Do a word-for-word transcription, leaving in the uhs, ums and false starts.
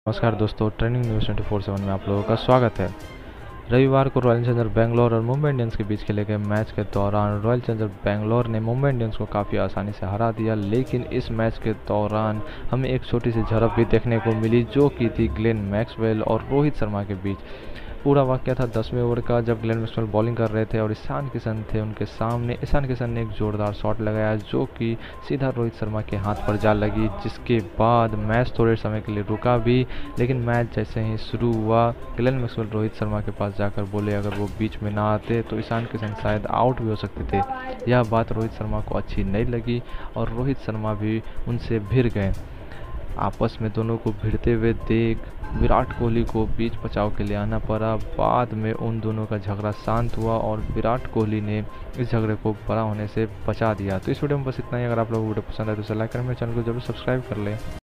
नमस्कार दोस्तों, training news twenty four seven में आप लोगों का स्वागत है। रविवार को रॉयल चैलेंजर्स बेंगलोर और मुंबई इंडियंस के बीच खेले गए मैच के दौरान रॉयल चैलेंजर्स बेंगलोर ने मुंबई इंडियंस को काफ़ी आसानी से हरा दिया, लेकिन इस मैच के दौरान हमें एक छोटी सी झड़प भी देखने को मिली जो कि थी ग्लेन मैक्सवेल और रोहित शर्मा के बीच। पूरा वाकया था दसवें ओवर का, जब ग्लेन मैक्सवेल बॉलिंग कर रहे थे और ईशान किशन थे उनके सामने। ईशान किशन ने एक जोरदार शॉट लगाया जो कि सीधा रोहित शर्मा के हाथ पर जा लगी, जिसके बाद मैच थोड़े समय के लिए रुका भी। लेकिन मैच जैसे ही शुरू हुआ, ग्लेन मैक्सवेल रोहित शर्मा के पास जाकर बोले अगर वो बीच में ना आते तो ईशान किशन शायद आउट भी हो सकते थे। यह बात रोहित शर्मा को अच्छी नहीं लगी और रोहित शर्मा भी उनसे भिड़ गए। आपस में दोनों को भिड़ते हुए देख विराट कोहली को बीच बचाव के लिए आना पड़ा। बाद में उन दोनों का झगड़ा शांत हुआ और विराट कोहली ने इस झगड़े को बड़ा होने से बचा दिया। तो इस वीडियो में बस इतना ही। अगर आप लोगों को वीडियो पसंद आए तो इसे लाइक करें, मेरे चैनल को जरूर सब्सक्राइब कर लें।